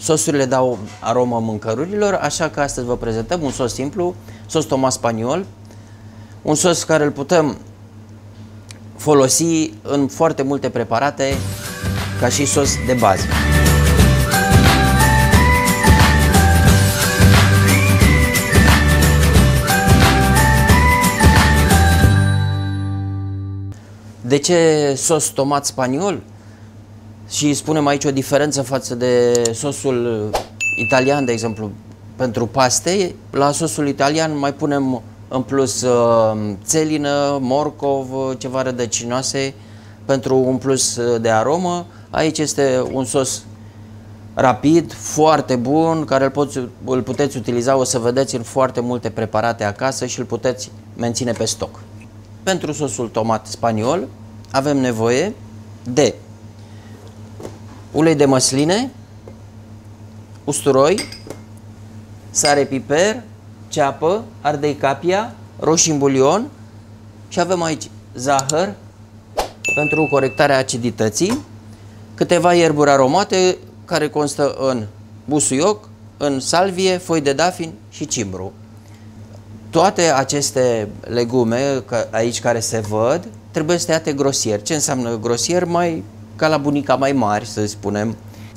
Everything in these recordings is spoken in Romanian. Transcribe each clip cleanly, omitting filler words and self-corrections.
Sosurile dau aromă mâncărurilor, așa că astăzi vă prezentăm un sos simplu, sos tomat spaniol, un sos care îl putem folosi în foarte multe preparate ca și sos de bază. De ce sos tomat spaniol? Și spunem aici o diferență față de sosul italian, de exemplu, pentru paste. La sosul italian mai punem în plus țelină, morcov, ceva rădăcinoase pentru un plus de aromă. Aici este un sos rapid, foarte bun, care îl puteți utiliza, o să vedeți, în foarte multe preparate acasă și îl puteți menține pe stoc. Pentru sosul tomat spaniol avem nevoie de ulei de măsline, usturoi, sare, piper, ceapă, ardei capia, roșii în bulion și avem aici zahăr pentru corectarea acidității, câteva ierburi aromate care constă în busuioc, în salvie, foi de dafin și cimbru. Toate aceste legume aici care se văd trebuie să tăiate grosier. Ce înseamnă grosier? Mai ca la bunica, mai mari, să spunem.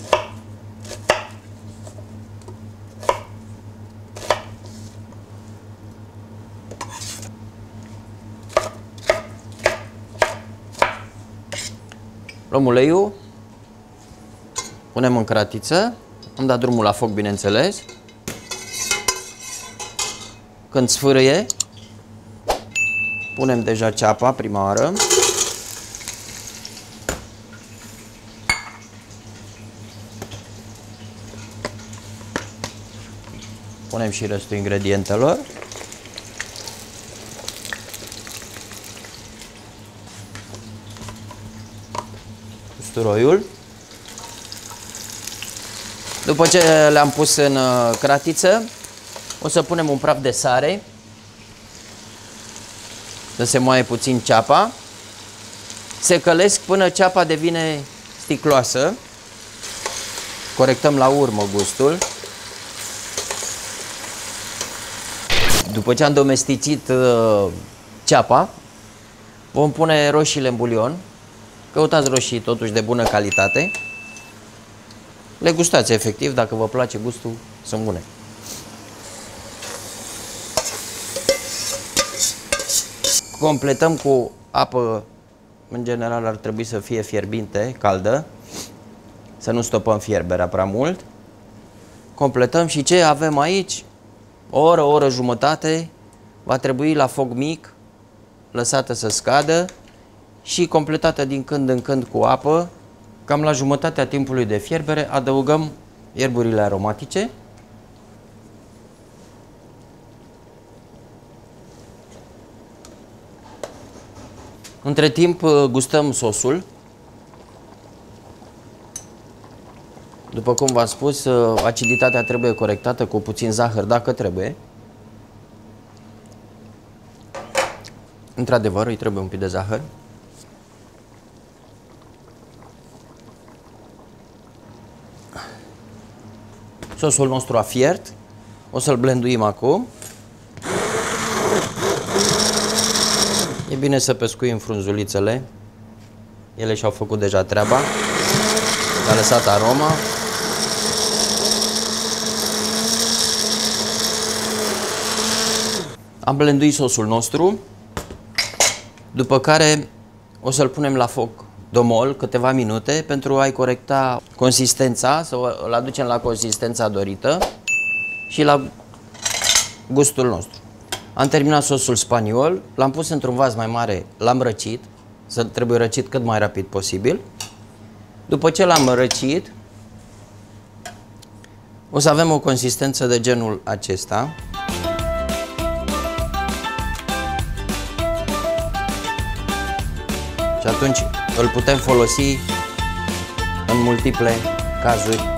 Luăm uleiul, punem în cratiță, am dat drumul la foc, bineînțeles. Când sfârâie, punem deja ceapa prima oară. Punem și restul ingredientelor. Usturoiul. După ce le-am pus în cratiță, o să punem un praf de sare, să se moaie puțin ceapa. Se călesc până ceapa devine sticloasă. Corectăm la urmă gustul. După ce am domesticit ceapa, vom pune roșiile în bulion. Căutați roșii totuși de bună calitate. Le gustați efectiv, dacă vă place gustul, sunt bune. Completăm cu apă, în general ar trebui să fie fierbinte, caldă, să nu stopăm fierberea prea mult. Completăm și ce avem aici? O oră jumătate, va trebui la foc mic, lăsată să scadă și completată din când în când cu apă. Cam la jumătatea timpului de fierbere adăugăm ierburile aromatice. Între timp gustăm sosul. După cum v-am spus, aciditatea trebuie corectată cu puțin zahăr dacă trebuie. Într-adevăr, îi trebuie un pic de zahăr. Sosul nostru a fiert. O să-l blenduim acum. E bine să pescuim frunzulițele. Ele și-au făcut deja treaba. A lăsat aroma. Am blenduit sosul nostru. După care o să-l punem la foc domol câteva minute pentru a-i corecta consistența, să îl aducem la consistența dorită și la gustul nostru. Am terminat sosul spaniol, l-am pus într-un vas mai mare, l-am răcit, trebuie răcit cât mai rapid posibil. După ce l-am răcit, o să avem o consistență de genul acesta. Și atunci îl putem folosi în multiple cazuri